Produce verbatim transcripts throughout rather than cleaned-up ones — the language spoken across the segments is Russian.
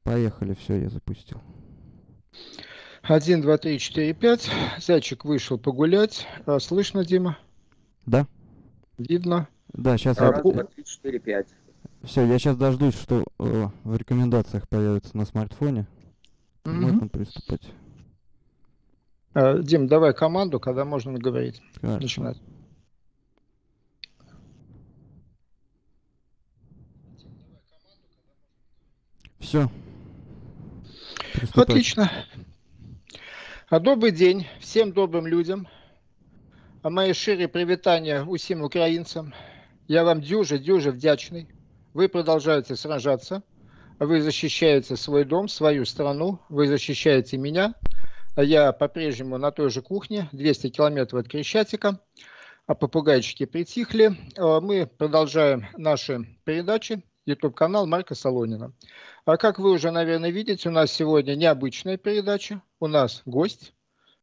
Поехали, все, я запустил. Один, два, три, четыре, пять. Зайчик вышел погулять. А, Слышно, Дима? Да? Видно? Да, сейчас я... А, Раз, пу- два, три, четыре, пять. Все, я сейчас дождусь, что э, в рекомендациях появится на смартфоне. Мгм. Можно приступать. А, Дим, давай команду, когда можно говорить. Хорошо. Начинать. Все, приступайте. Отлично. А, Добрый день всем добрым людям. А Мои шире привітання усім українцям. Я вам дюже-дюже вдячный. Вы продолжаете сражаться. Вы защищаете свой дом, свою страну. Вы защищаете меня. А Я по-прежнему на той же кухне, двести километров от Крещатика. А попугайчики притихли. А Мы продолжаем наши передачи. YouTube-канал Марка Солонина. А как вы уже, наверное, видите, у нас сегодня необычная передача. У нас гость.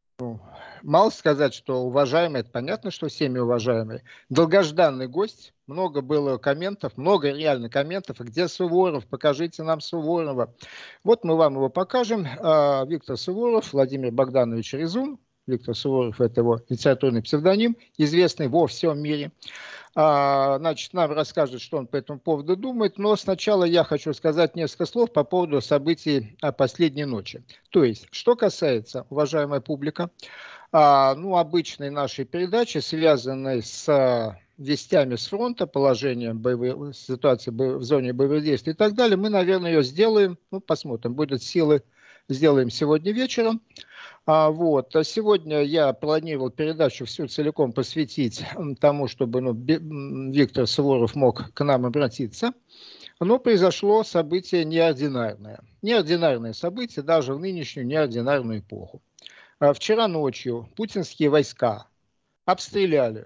Мало сказать, что уважаемый, это понятно, что всеми уважаемый. Долгожданный гость. Много было комментов, много реально комментов. Где Суворов? Покажите нам Суворова. Вот мы вам его покажем. А, Виктор Суворов, Владимир Богданович Резун. Виктор Суворов – это его литературный псевдоним, известный во всем мире. А, Значит, нам расскажет, что он по этому поводу думает. Но сначала я хочу сказать несколько слов по поводу событий а, последней ночи. То есть, что касается, уважаемая публика, а, ну, обычной нашей передачи, связанной с а, вестями с фронта, положением боевой ситуации бо- в зоне боевых действий и так далее, мы, наверное, ее сделаем, ну, посмотрим, будут силы, сделаем сегодня вечером. А, вот. А сегодня я планировал передачу всю целиком посвятить м, тому, чтобы ну, Би- м, Виктор Суворов мог к нам обратиться. Но произошло событие неординарное. Неординарное событие даже в нынешнюю неординарную эпоху. А Вчера ночью путинские войска обстреляли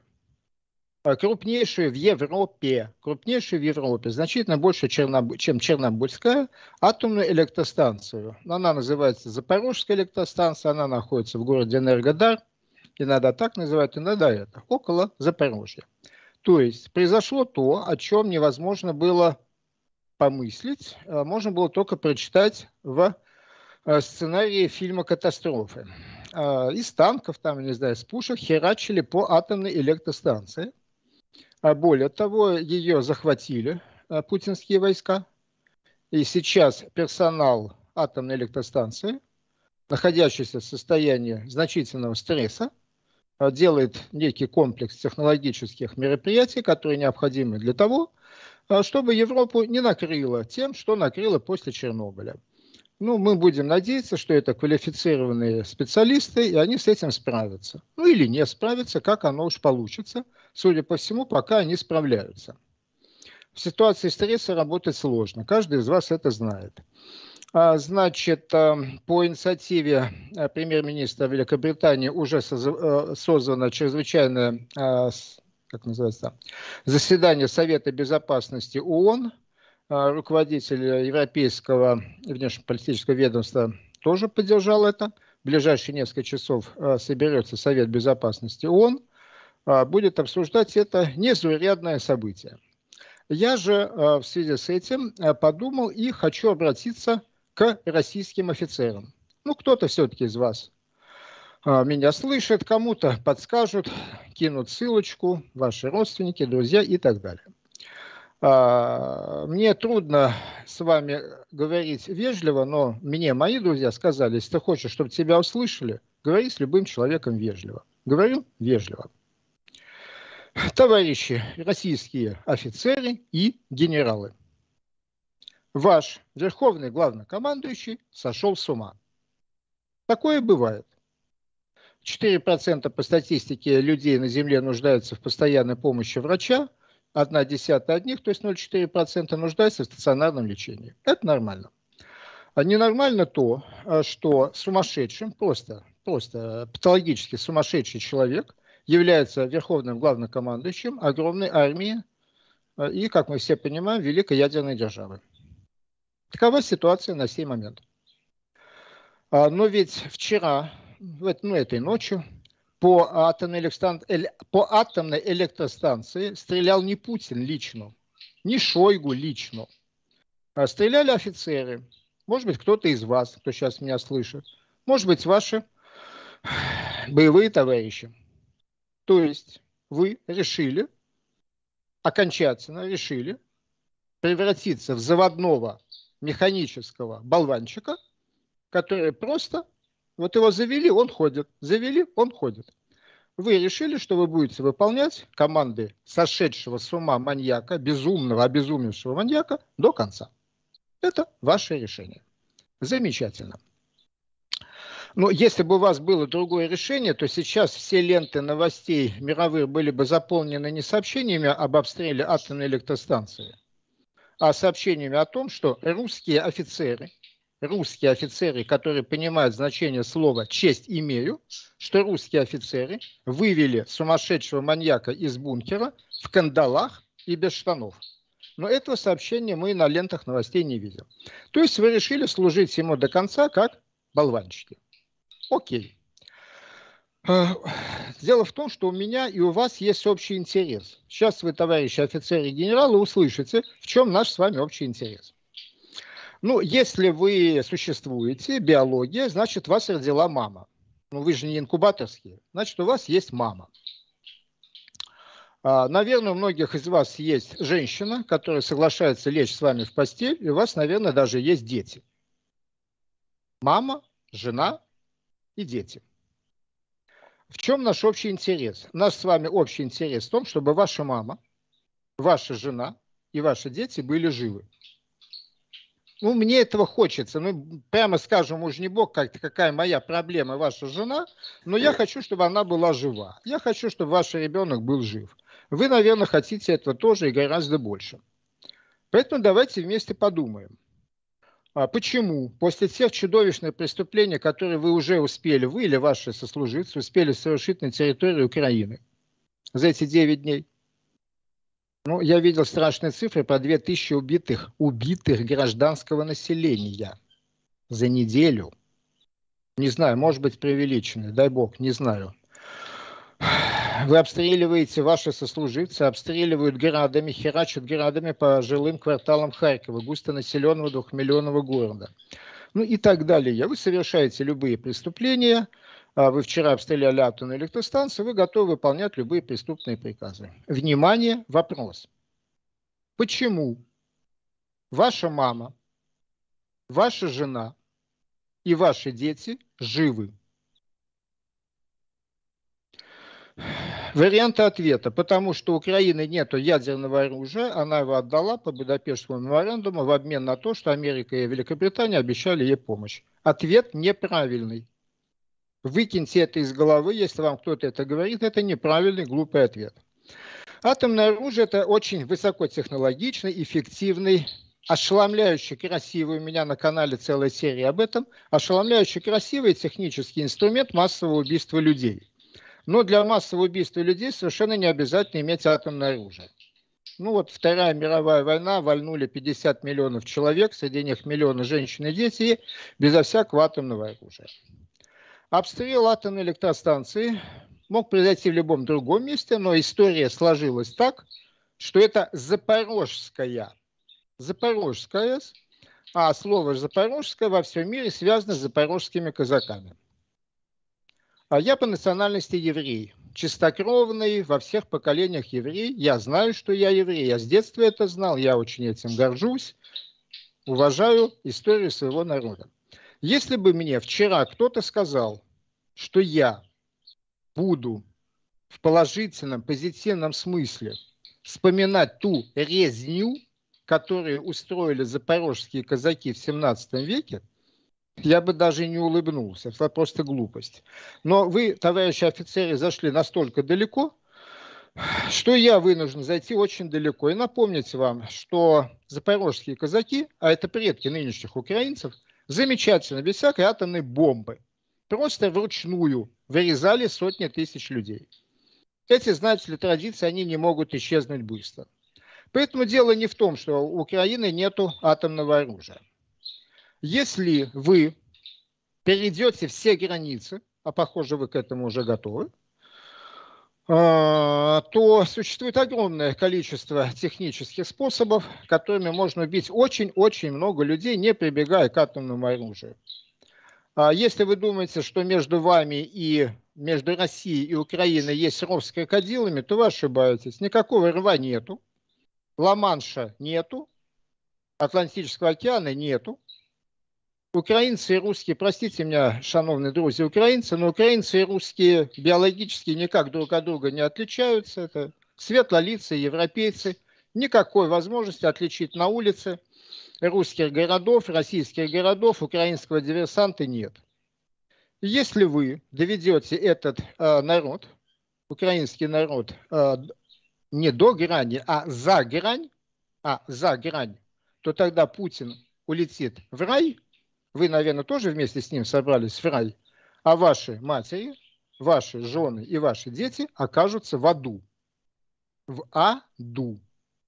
а, крупнейшую в Европе, крупнейшую в Европе, значительно больше, Черноб- чем Чернобыльская атомную электростанцию. Она называется Запорожская электростанция, она находится в городе Энергодар, иногда так называют, иногда это, около Запорожья. То есть произошло то, о чем невозможно было помыслить, а можно было только прочитать в э, сценарии фильма «Катастрофы». А, Из танков, там, не знаю, с пушек херачили по атомной электростанции. А более того, ее захватили а, путинские войска. И сейчас персонал атомной электростанции, находящийся в состоянии значительного стресса, а, делает некий комплекс технологических мероприятий, которые необходимы для того, а, чтобы Европу не накрыло тем, что накрыло после Чернобыля. Ну, мы будем надеяться, что это квалифицированные специалисты, и они с этим справятся. Ну, или не справятся, как оно уж получится. Судя по всему, пока они справляются. В ситуации стресса работать сложно. Каждый из вас это знает. А, Значит, а, по инициативе а, премьер-министра Великобритании уже созв- э, создано чрезвычайное, а, с- как называется, заседание Совета Безопасности ООН. А, Руководитель Европейского внешнеполитического ведомства тоже поддержал это. В ближайшие несколько часов а, соберется Совет Безопасности ООН. а, Будет обсуждать это незаурядное событие. Я же а, в связи с этим а, подумал и хочу обратиться к российским офицерам. Ну, кто-то все-таки из вас а, меня слышит, кому-то подскажут, кинут ссылочку, ваши родственники, друзья и так далее. А, Мне трудно с вами говорить вежливо, но мне мои друзья сказали, если ты хочешь, чтобы тебя услышали, говори с любым человеком вежливо. Говорю вежливо. Товарищи российские офицеры и генералы, ваш верховный главнокомандующий сошел с ума. Такое бывает. четыре процента по статистике людей на Земле нуждаются в постоянной помощи врача, одна десятая от них, то есть ноль целых четыре десятых процента нуждаются в стационарном лечении. Это нормально. А ненормально то, что сумасшедшим, просто, просто патологически сумасшедший человек является верховным главнокомандующим огромной армии и, как мы все понимаем, великой ядерной державы. Такова ситуация на сей момент. Но ведь вчера, ну, этой ночью, по атомной, электростанции, по атомной электростанции стрелял не Путин лично, не Шойгу лично, а стреляли офицеры. может быть, кто-то из вас, кто сейчас меня слышит, может быть, ваши боевые товарищи. То есть вы решили, окончательно решили превратиться в заводного механического болванчика, который просто, вот его завели, он ходит, завели, он ходит. Вы решили, что вы будете выполнять команды сошедшего с ума маньяка, безумного, обезумевшего маньяка до конца. Это ваше решение. Замечательно. Но если бы у вас было другое решение, то сейчас все ленты новостей мировых были бы заполнены не сообщениями об обстреле атомной электростанции, а сообщениями о том, что русские офицеры, русские офицеры, которые понимают значение слова «честь имею», что русские офицеры вывели сумасшедшего маньяка из бункера в кандалах и без штанов. Но этого сообщения мы на лентах новостей не видим. То есть вы решили служить ему до конца как болванчики. Окей. Дело в том, что у меня и у вас есть общий интерес. Сейчас вы, товарищи офицеры и генералы, услышите, в чем наш с вами общий интерес. Ну, если вы существуете, биология, значит, вас родила мама. Ну, вы же не инкубаторские, значит, у вас есть мама. Наверное, у многих из вас есть женщина, которая соглашается лечь с вами в постель, и у вас, наверное, даже есть дети. Мама, жена и дети. В чем наш общий интерес? Наш с вами общий интерес в том, чтобы ваша мама, ваша жена и ваши дети были живы. Ну, мне этого хочется. Ну, прямо скажем, уж не бог, как, какая моя проблема, ваша жена, но я хочу, чтобы она была жива. Я хочу, чтобы ваш ребенок был жив. Вы, наверное, хотите этого тоже и гораздо больше. Поэтому давайте вместе подумаем. А почему после тех чудовищных преступлений, которые вы уже успели, вы или ваши сослуживцы, успели совершить на территории Украины за эти девять дней? Ну, я видел страшные цифры про две тысячи убитых, убитых гражданского населения за неделю. Не знаю, может быть, преувеличены, дай бог, не знаю. Вы обстреливаете, ваши сослуживцы обстреливают градами, херачат градами по жилым кварталам Харькова, густонаселенного двухмиллионного города. Ну и так далее. Вы совершаете любые преступления, вы вчера обстреляли атомную электростанцию, вы готовы выполнять любые преступные приказы. Внимание, вопрос. Почему ваша мама, ваша жена и ваши дети живы? Варианты ответа. Потому что у Украины нет ядерного оружия, она его отдала по Будапештскому меморандуму в обмен на то, что Америка и Великобритания обещали ей помощь. Ответ неправильный. Выкиньте это из головы, если вам кто-то это говорит, это неправильный, глупый ответ. Атомное оружие – это очень высокотехнологичный, эффективный, ошеломляюще красивый, у меня на канале целая серия об этом, ошеломляюще красивый технический инструмент массового убийства людей. Но для массового убийства людей совершенно не обязательно иметь атомное оружие. Ну вот Вторая мировая война, вальнули пятьдесят миллионов человек, среди них миллионы женщин и детей, безо всякого атомного оружия. Обстрел атомной электростанции мог произойти в любом другом месте, но история сложилась так, что это Запорожская, Запорожская, а слово Запорожская во всем мире связано с запорожскими казаками. А я по национальности еврей, чистокровный, во всех поколениях еврей. Я знаю, что я еврей, я с детства это знал, я очень этим горжусь, уважаю историю своего народа. Если бы мне вчера кто-то сказал, что я буду в положительном, позитивном смысле вспоминать ту резню, которую устроили запорожские казаки в семнадцатом веке, я бы даже не улыбнулся. Это просто глупость. Но вы, товарищи офицеры, зашли настолько далеко, что я вынужден зайти очень далеко. И напомнить вам, что запорожские казаки, а это предки нынешних украинцев, замечательно, без всякой атомной бомбы, просто вручную вырезали сотни тысяч людей. Эти, знаете ли, традиции, они не могут исчезнуть быстро. Поэтому дело не в том, что у Украины нету атомного оружия. Если вы перейдете все границы, а похоже вы к этому уже готовы, то существует огромное количество технических способов, которыми можно убить очень-очень много людей, не прибегая к атомному оружию. Если вы думаете, что между вами и между Россией и Украиной есть ров с крокодилами, то вы ошибаетесь. Никакого рва нету, Ла-Манша нету, Атлантического океана нету. Украинцы и русские, простите меня, шановные друзья украинцы, но украинцы и русские биологически никак друг от друга не отличаются. Это светлолицые европейцы. Никакой возможности отличить на улице русских городов, российских городов, украинского диверсанта нет. Если вы доведете этот э, народ, украинский народ, э, не до грани, а за грань, а за грань, то тогда Путин улетит в рай. Вы, наверное, тоже вместе с ним собрались в рай, а ваши матери, ваши жены и ваши дети окажутся в аду. В аду.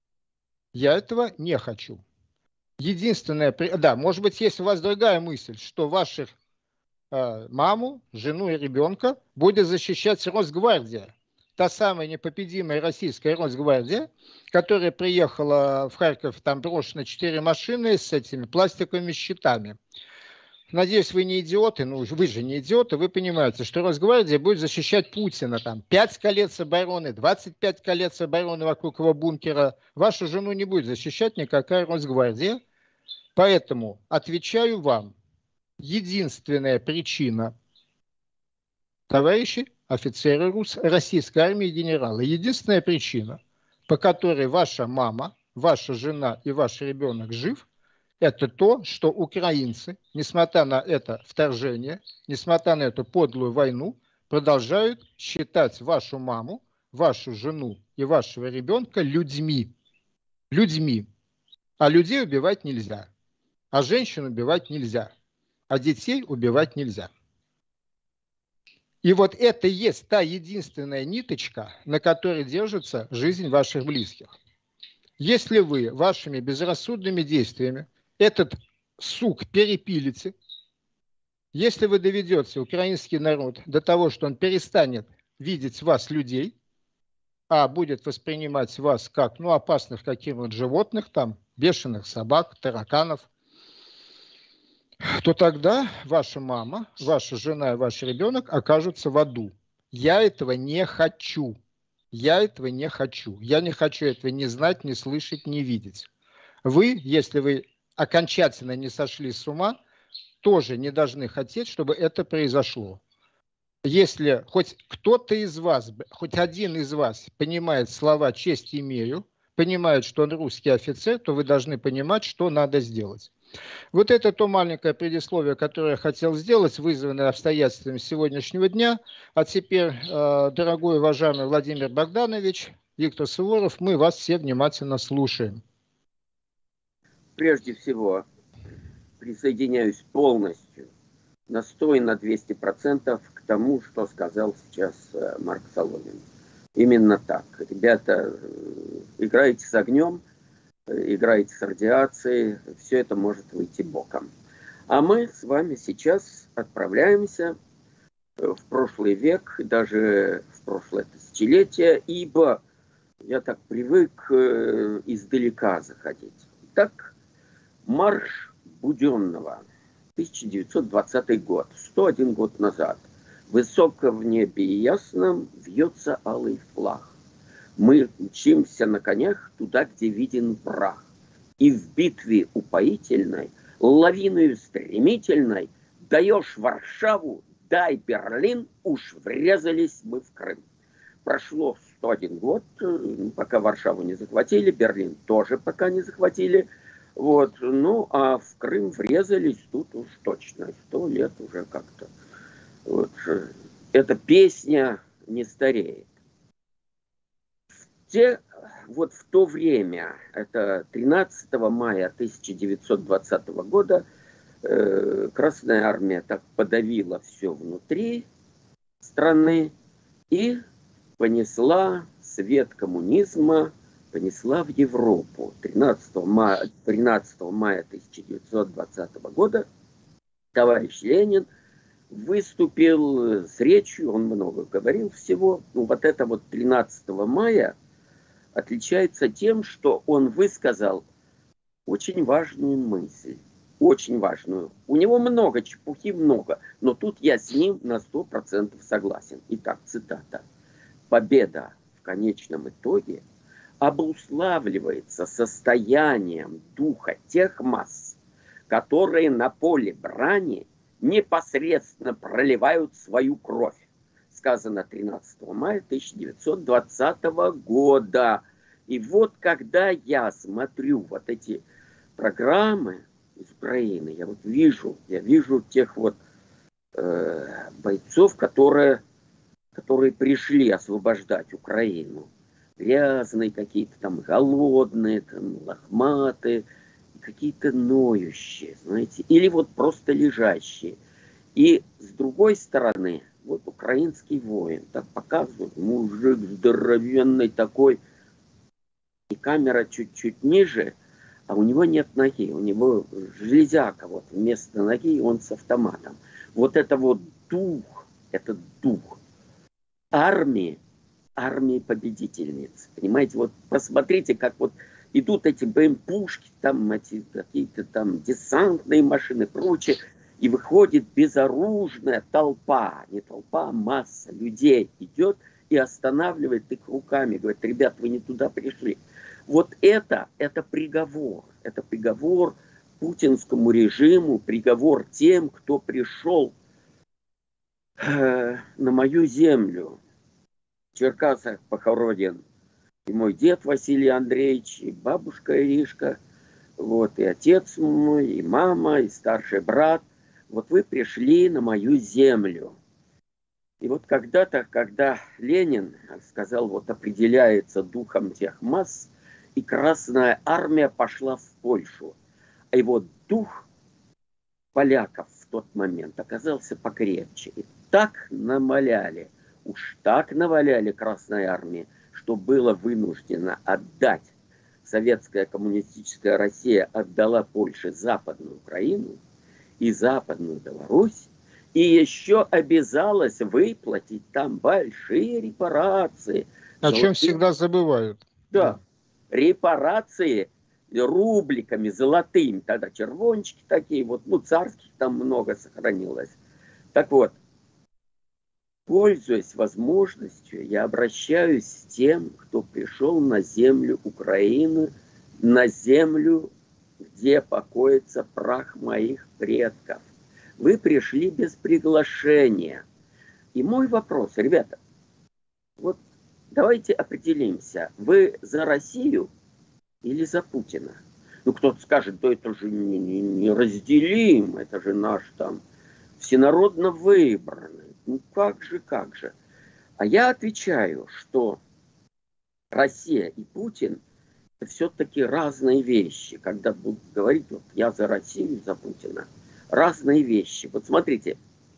Я этого не хочу. Единственное, да, может быть, есть у вас другая мысль, что ваших э, маму, жену и ребенка будет защищать Росгвардия. Та самая непобедимая российская Росгвардия, которая приехала в Харьков, там брошены четыре машины с этими пластиковыми щитами. Надеюсь, вы не идиоты, ну вы же не идиоты, вы понимаете, что Росгвардия будет защищать Путина, там пять колец обороны, двадцать пять колец обороны вокруг его бункера. Вашу жену не будет защищать никакая Росгвардия. Поэтому отвечаю вам, единственная причина, товарищи офицеры Рус, российской армии и генералы, единственная причина, по которой ваша мама, ваша жена и ваш ребенок жив, это то, что украинцы, несмотря на это вторжение, несмотря на эту подлую войну, продолжают считать вашу маму, вашу жену и вашего ребенка людьми. Людьми. А людей убивать нельзя. А женщин убивать нельзя. А детей убивать нельзя. И вот это и есть та единственная ниточка, на которой держится жизнь ваших близких. Если вы вашими безрассудными действиями этот сук перепилите, если вы доведете украинский народ до того, что он перестанет видеть вас людей, а будет воспринимать вас как ну, опасных каких-нибудь животных, там, бешеных собак, тараканов, то тогда ваша мама, ваша жена и ваш ребенок окажутся в аду. Я этого не хочу. Я этого не хочу. Я не хочу этого ни знать, ни слышать, ни видеть. Вы, если вы окончательно не сошли с ума, тоже не должны хотеть, чтобы это произошло. Если хоть кто-то из вас, хоть один из вас понимает слова «честь имею», понимает, что он русский офицер, то вы должны понимать, что надо сделать. Вот это то маленькое предисловие, которое я хотел сделать, вызванное обстоятельствами сегодняшнего дня. А теперь, дорогой уважаемый Владимир Богданович, Виктор Суворов, мы вас все внимательно слушаем. Прежде всего, присоединяюсь полностью, на сто и на двести процентов к тому, что сказал сейчас Марк Соломин. Именно так. Ребята, играете с огнем, играете с радиацией, все это может выйти боком. А мы с вами сейчас отправляемся в прошлый век, даже в прошлое тысячелетие, ибо я так привык издалека заходить. Так, марш Буденного, тысяча девятьсот двадцатый год, сто один год назад. Высоко в небе и ясном вьется алый флаг. Мы мчимся на конях туда, где виден враг. И в битве упоительной, лавиною стремительной, даешь Варшаву, дай Берлин, уж врезались мы в Крым. Прошло сто один год, пока Варшаву не захватили, Берлин тоже пока не захватили. Вот, ну, а в Крым врезались тут уж точно, сто лет уже как-то. Вот, эта песня не стареет. Те, вот в то время, это тринадцатого мая тысяча девятьсот двадцатого года, э, Красная Армия так подавила все внутри страны и понесла свет коммунизма, понесла в Европу. тринадцатого мая тысяча девятьсот двадцатого года товарищ Ленин выступил с речью, он много говорил всего. Ну, вот это вот тринадцатого мая отличается тем, что он высказал очень важную мысль. Очень важную. У него много чепухи, много. Но тут я с ним на сто процентов согласен. Итак, цитата. «Победа в конечном итоге обуславливается состоянием духа тех масс, которые на поле брани непосредственно проливают свою кровь». Сказано тринадцатого мая тысяча девятьсот двадцатого года. И вот когда я смотрю вот эти программы из Украины, я вот вижу, я вижу тех вот э, бойцов, которые, которые пришли освобождать Украину. Грязные какие-то там, голодные, там, лохматые, какие-то ноющие, знаете, или вот просто лежащие. И с другой стороны, вот украинский воин, так показывают, мужик здоровенный такой, и камера чуть-чуть ниже, а у него нет ноги, у него железяка вот вместо ноги, он с автоматом. Вот это вот дух, этот дух армии, армии победительниц. Понимаете, вот посмотрите, как вот идут эти БМ-пушки, там эти какие-то там десантные машины, прочее, и выходит безоружная толпа, не толпа, а масса людей идет и останавливает их руками, говорит: ребят, вы не туда пришли. Вот это, это приговор, это приговор путинскому режиму, приговор тем, кто пришел э, на мою землю. В Черкасах похоронен и мой дед Василий Андреевич, и бабушка Иришка, вот, и отец мой, и мама, и старший брат. Вот вы пришли на мою землю. И вот когда-то, когда Ленин сказал, вот определяется духом тех масс, и Красная Армия пошла в Польшу. А его дух поляков в тот момент оказался покрепче. И так намаляли, уж так наваляли Красной Армии, что было вынуждено отдать. Советская коммунистическая Россия отдала Польше Западную Украину и Западную Беларусь, и еще обязалась выплатить там большие репарации. О Золотые... чем всегда забывают. Да. Репарации рубликами золотыми, тогда червончики такие, вот, ну, царских там много сохранилось. Так вот, пользуясь возможностью, я обращаюсь с тем, кто пришел на землю Украины, на землю, где покоится прах моих предков. Вы пришли без приглашения. И мой вопрос, ребята, вот давайте определимся, вы за Россию или за Путина? Ну, кто-то скажет, да это же не, не, не разделим, это же наш там всенародно выбранный. Ну, как же, как же. А я отвечаю, что Россия и Путин — это все-таки разные вещи. Когда будут говорить, вот я за Россию, за Путина. Разные вещи. Вот смотрите,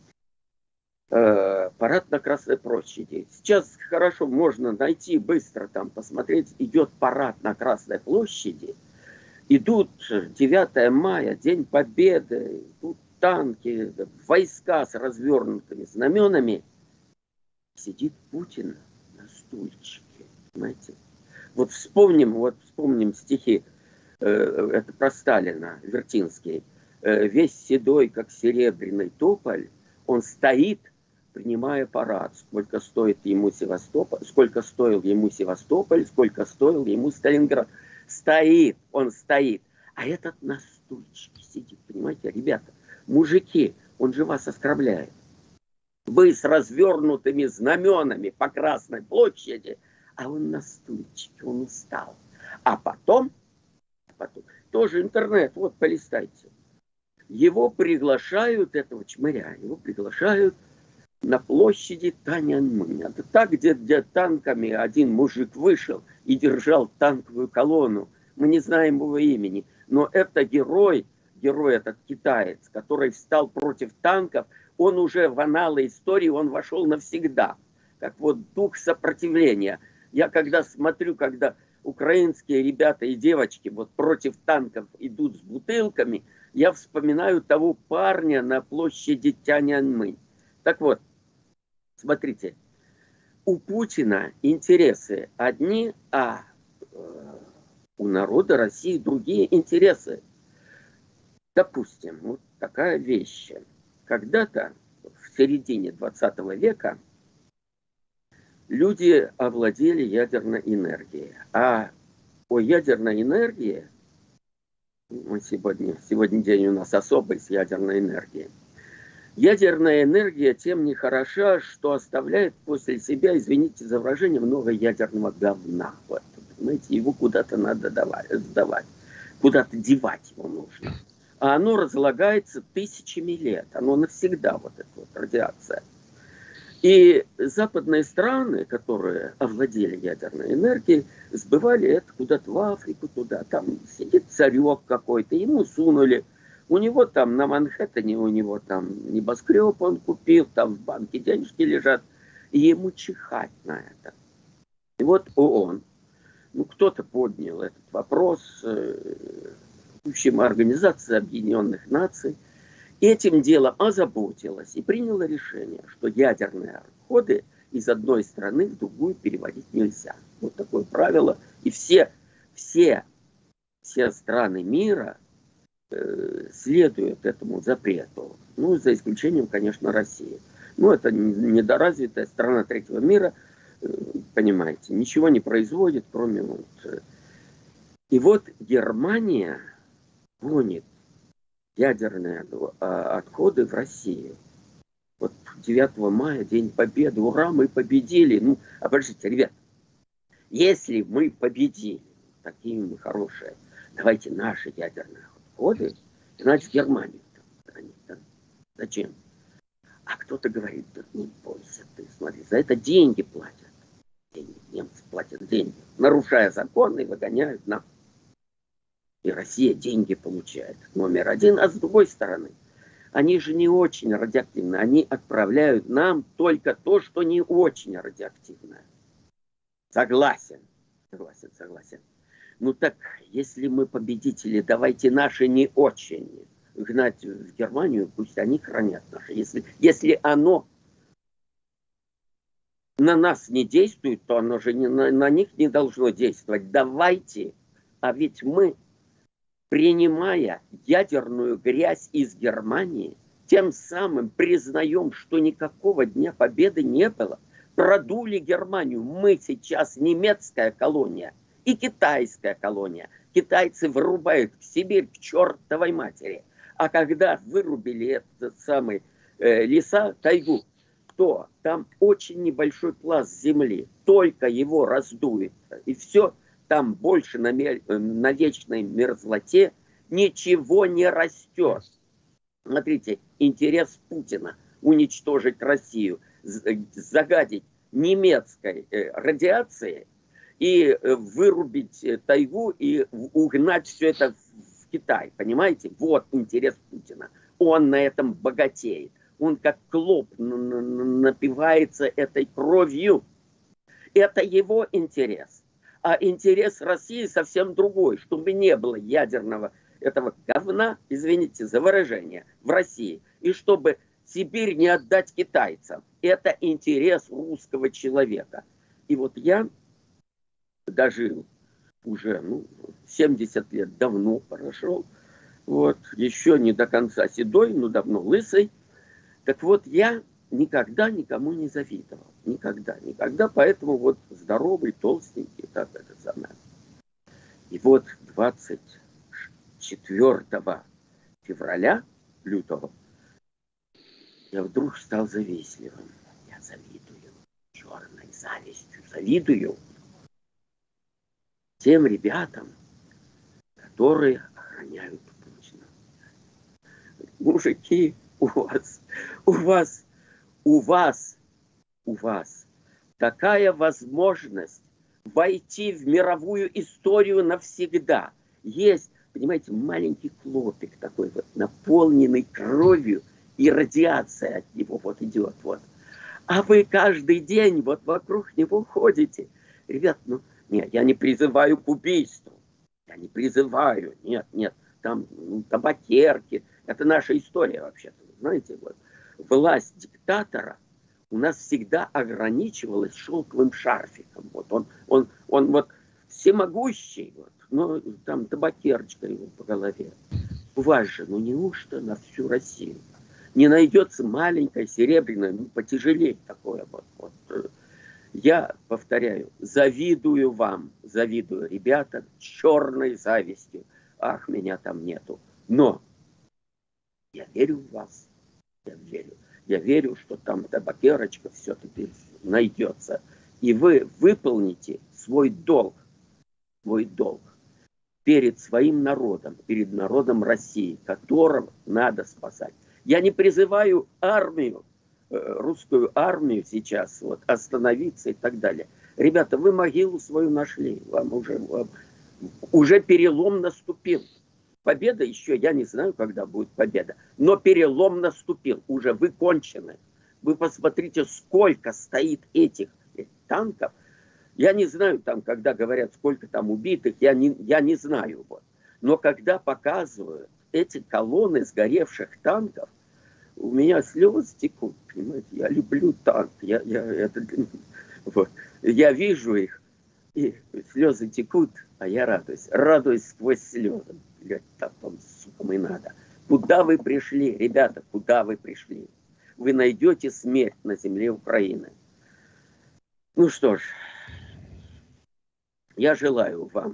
э, парад на Красной площади. Сейчас хорошо можно найти, быстро там посмотреть. Идет парад на Красной площади. Идут девятое мая, День Победы. Идут танки, войска с развернутыми знаменами. Сидит Путин на стульчике. Понимаете? Вот вспомним, вот вспомним стихи. Э, это про Сталина, Вертинский. Весь седой, как серебряный тополь, он стоит, принимая парад. Сколько стоит ему Севастополь, сколько стоил ему Севастополь, сколько стоил ему Сталинград. Стоит, он стоит. А этот на стульчике сидит, понимаете, ребята, мужики, он же вас оскорбляет. Вы с развернутыми знаменами по Красной площади, а он на стульчике, он устал. А потом, потом тоже интернет, вот полистайте. Его приглашают, этого чмыря, его приглашают на площади Тяньаньмэнь. Это так, где, где танками один мужик вышел и держал танковую колонну. Мы не знаем его имени, но это герой, герой этот китаец, который встал против танков. Он уже в аналы истории, он вошел навсегда. Как вот дух сопротивления. Я когда смотрю, когда украинские ребята и девочки вот против танков идут с бутылками, я вспоминаю того парня на площади Тяньаньмэнь. Так вот, смотрите, у Путина интересы одни, а у народа России другие интересы. Допустим, вот такая вещь. Когда-то в середине двадцатого века люди овладели ядерной энергией. А о ядерной энергии, мы сегодня, сегодня день у нас особый с ядерной энергией. Ядерная энергия тем не хороша, что оставляет после себя, извините за выражение, много ядерного говна. Вот, понимаете, его куда-то надо давать, сдавать, куда-то девать его нужно. А оно разлагается тысячами лет, оно навсегда, вот эта вот радиация. И западные страны, которые овладели ядерной энергией, сбывали это куда-то в Африку, туда. Там сидит царек какой-то, ему сунули. У него там на Манхэттене, у него там небоскреб он купил, там в банке денежки лежат. И ему чихать на это. И вот ООН, ну кто-то поднял этот вопрос, э, в общем, Организация Объединенных Наций, этим делом озаботилась и приняла решение, что ядерные отходы из одной страны в другую переводить нельзя. Вот такое правило. И все, все, все страны мира э, следуют этому запрету. Ну, за исключением, конечно, России. Ну, это недоразвитая страна третьего мира, э, понимаете, ничего не производит, кроме вот... Э. И вот Германия гонит ядерные отходы в Россию. Вот девятого мая, День Победы, ура, мы победили. Ну, а подождите, ребят, если мы победили, такие мы хорошие, давайте наши ядерные отходы, значит, в Германию. Зачем? А кто-то говорит, да не бойся ты, смотри, за это деньги платят. Деньги, немцы платят деньги, нарушая законы, выгоняют нам. И Россия деньги получает, номер один. А с другой стороны, они же не очень радиоактивны. Они отправляют нам только то, что не очень радиоактивное. Согласен. Согласен, согласен. Ну так, если мы победители, давайте наши не очень гнать в Германию, пусть они хранят наши. Если, если оно на нас не действует, то оно же не, на, на них не должно действовать. Давайте, а ведь мы... принимая ядерную грязь из Германии, тем самым признаем, что никакого Дня Победы не было. Продули Германию. Мы сейчас немецкая колония и китайская колония. Китайцы вырубают в Сибирь к чертовой матери. А когда вырубили этот самый э, леса, тайгу, то там очень небольшой пласт земли. Только его раздует. И все. Там больше на, на вечной мерзлоте ничего не растет. Смотрите, интерес Путина уничтожить Россию, загадить немецкой радиацией и вырубить тайгу и угнать все это в Китай. Понимаете? Вот интерес Путина. Он на этом богатеет. Он как клоп напивается этой кровью. Это его интерес. А интерес России совсем другой, чтобы не было ядерного этого говна, извините за выражение, в России. И чтобы Сибирь не отдать китайцам. Это интерес русского человека. И вот я дожил уже ну, семьдесят лет, давно прошел. Вот, еще не до конца седой, но давно лысый. Так вот, я никогда никому не завидовал. Никогда, никогда. Поэтому вот здоровый, толстенький, так это самое. И вот двадцать четвёртого февраля, лютого, я вдруг стал завистливым. Я завидую, черной завистью завидую тем ребятам, которые охраняют Путина. Мужики, у вас, у вас, у вас, у вас такая возможность войти в мировую историю навсегда. Есть, понимаете, маленький клопик такой вот, наполненный кровью, и радиация от него вот идет. Вот. А вы каждый день вот вокруг него ходите. Ребят, ну, нет, я не призываю к убийству. Я не призываю, нет, нет. там ну, табакерки. Это наша история вообще-то. Знаете, вот власть диктатора у нас всегда ограничивалась шелковым шарфиком. Вот он, он, он вот всемогущий, вот, но там табакерочка его по голове. У вас же, ну неужто на всю Россию не найдется маленькое серебряное, ну, потяжелее такое вот, вот. Я повторяю, завидую вам, завидую, ребята, черной завистью. Ах, меня там нету. Но я верю в вас. Я верю. Я верю, что там табакерочка все-таки найдется. И вы выполните свой долг. Свой долг. Перед своим народом, перед народом России, которым надо спасать. Я не призываю армию, русскую армию сейчас вот, остановиться и так далее. Ребята, вы могилу свою нашли. Вам уже, вам, уже перелом наступил. Победа еще, я не знаю, когда будет победа. Но перелом наступил. Уже вы кончены. Вы посмотрите, сколько стоит этих танков. Я не знаю, там, когда говорят, сколько там убитых, я не, я не знаю. Вот. Но когда показывают эти колонны сгоревших танков, у меня слезы текут, понимаете, я люблю танк, я, я, это, вот. Я вижу их, и слезы текут, а я радуюсь, радуюсь сквозь слезы. Так вам, сука, и надо. Куда вы пришли, ребята, куда вы пришли? Вы найдете смерть на земле Украины. Ну что ж, я желаю вам,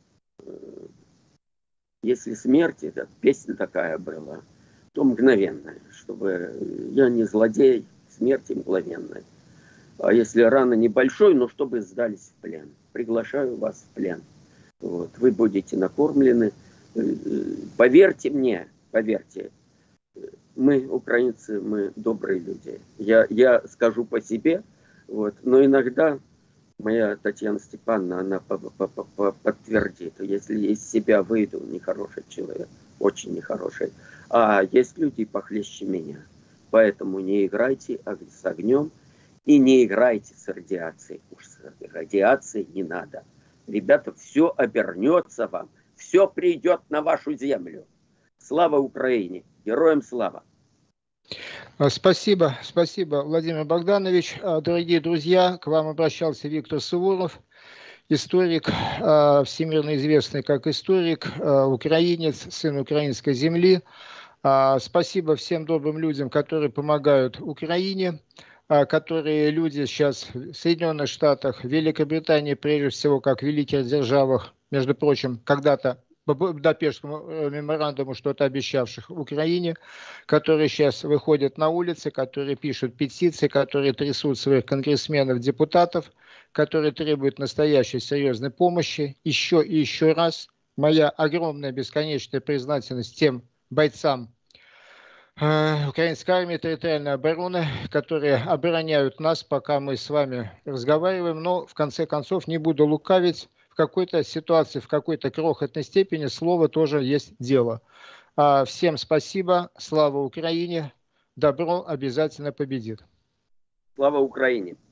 если смерть, это песня такая была, то мгновенная, чтобы я не злодей, смерти мгновенной. А если рана небольшой, но чтобы сдались в плен. Приглашаю вас в плен. Вот. Вы будете накормлены. Поверьте мне, поверьте, мы, украинцы, мы добрые люди. Я, я скажу по себе, вот, но иногда моя Татьяна Степановна, она подтвердит, если из себя выйду, нехороший человек, очень нехороший. А есть люди похлеще меня. Поэтому не играйте с огнем и не играйте с радиацией. Уж с радиацией не надо. Ребята, все обернется вам. Все придет на вашу землю. Слава Украине! Героям слава! Спасибо, спасибо, Владимир Богданович. Дорогие друзья, к вам обращался Виктор Суворов, историк, всемирно известный как историк, украинец, сын украинской земли. Спасибо всем добрым людям, которые помогают Украине, которые люди сейчас в Соединенных Штатах, в Великобритании, прежде всего, как в великих державах, между прочим, когда-то по Будапештскому меморандуму что-то обещавших Украине, которые сейчас выходят на улицы, которые пишут петиции, которые трясут своих конгрессменов, депутатов, которые требуют настоящей серьезной помощи. Еще и еще раз моя огромная бесконечная признательность тем бойцам э, украинской армии территориальной обороны, которые обороняют нас, пока мы с вами разговариваем. Но в конце концов, не буду лукавить, в какой-то ситуации, в какой-то крохотной степени слово тоже есть дело. А, всем спасибо, слава Украине, добро обязательно победит. Слава Украине!